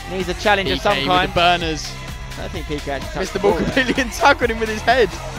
Needs a challenge of some PK kind. with the burners. I don't think PK actually touched Missed the ball there. completely and tackled him with his head.